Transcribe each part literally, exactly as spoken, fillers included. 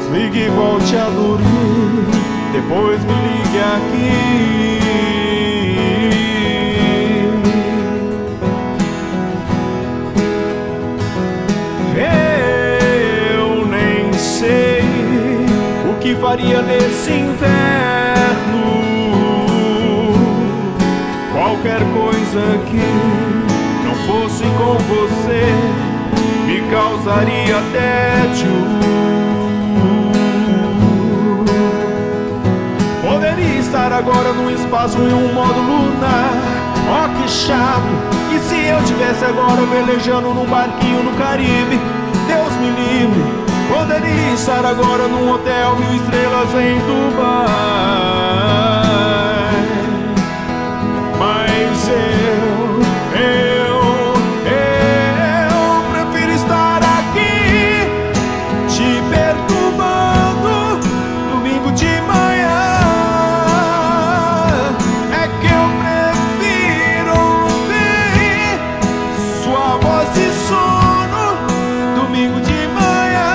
Desligue e volte a dormir, depois me ligue aqui. Eu nem sei o que faria nesse inverno. Qualquer coisa que não fosse com você me causaria tédio. Poderia estar agora no espaço em um modo lunar. Oh, que chato! E se eu tivesse agora velejando num barquinho no Caribe? Deus me livre! Poderia estar agora num hotel mil estrelas em Dubai. Mas eu, eu, eu prefiro estar aqui te perturbando domingo de manhã. É que eu prefiro ouvir sua voz de sono domingo de manhã.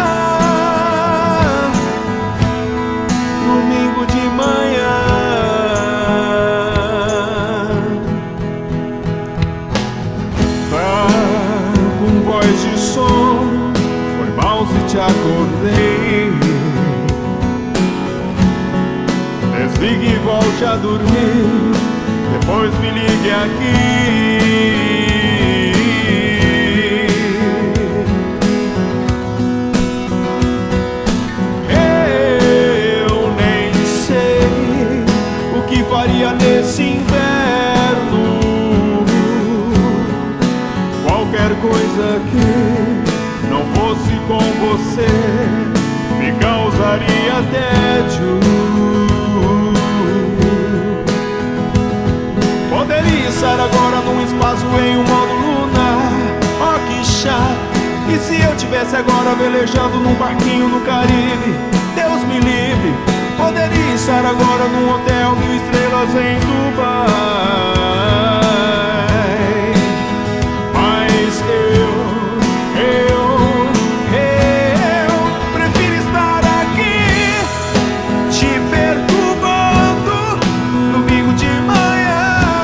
Domingo de manhã. Tá com voz de sono, foi mal se te acordei. Desligue e volte a dormir, depois me ligue aqui. Eu nem sei o que faria nesse inverno. Qualquer coisa que não fosse com você me causaria tédio. Poderia estar agora num espaço em um modo lunar. Oh, que chato! E se eu tivesse agora velejando num barquinho no Caribe? Deus me livre! Poderia estar agora num hotel mil estrelas em Dubai. Mas eu, eu, eu prefiro estar aqui te perturbando domingo de manhã.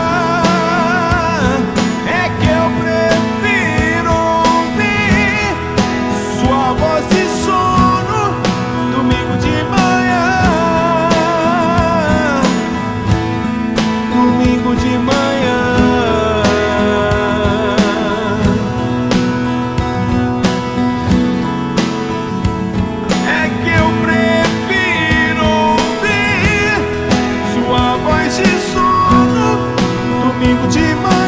É que eu prefiro ouvir sua voz de sono domingo de manhã. Domingo de manhã. É que eu prefiro ouvir sua voz de sono domingo de manhã.